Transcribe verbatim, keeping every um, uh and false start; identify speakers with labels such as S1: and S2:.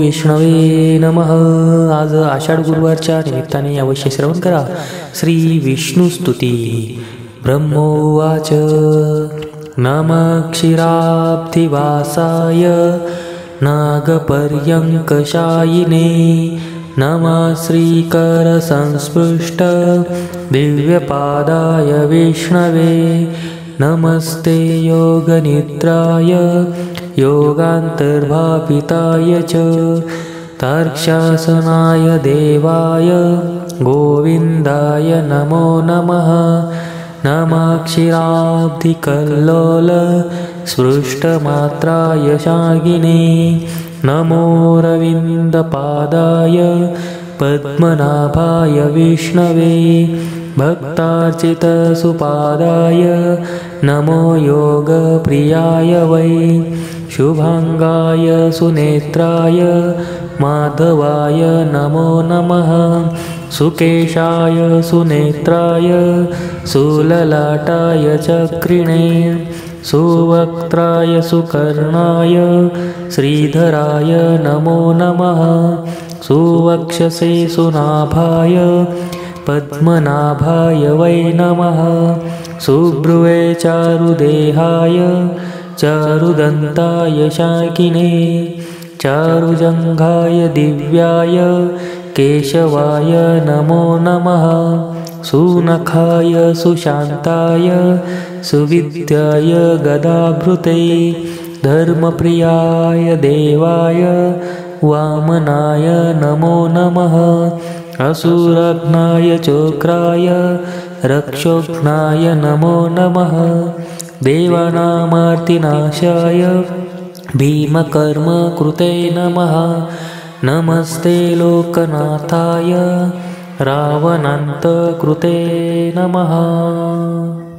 S1: विष्णवे नमः. आज आषाढ गुरुवारच्या निमित्ताने अवश्य श्रवण करा श्री विष्णुस्तुती. ब्रह्मोवाच नमः क्षीराब्धिवासाय नागपर्यङ्कशायिने नमः श्रीकरसंस्पृष्ट दिव्यपादाय विष्णवे नमस्ते योगनिद्राय योगान्तर्भाविताय च तार्क्षासनाय देवाय गोविन्दाय नमो नमः. नमः क्षीराब्धिकल्लोल स्पृष्टमात्राय शागिने नमो रविन्दपादाय पद्मनाभाय विष्णवे भक्तार्चितसुपादाय नमो योगप्रियाय वै शुभांगाय सुनेत्राय माधवाय नमो नमः. सुकेशाय सुनेत्राय सुललाटाय चक्रिणे सुवक्त्राय सुकर्णाय श्रीधराय नमो नमः. सुवक्षसे सुनाभाय पद्मनाभाय वै नमः. सुब्रुवे चारुदेहाय चारुदन्ताय शाकिने चारुजङ्घाय दिव्याय केशवाय नमो नमः. सुनखाय सुशान्ताय सुविद्याय गदाभृते धर्मप्रियाय देवाय वामनाय नमो नमः. असुरघ्नाय चोक्राय रक्षोघ्नाय नमो नमः. देवानामार्तिनाशाय भीमकर्मकृते नमः. नमस्ते लोकनाथाय रावणान्तकृते नमः.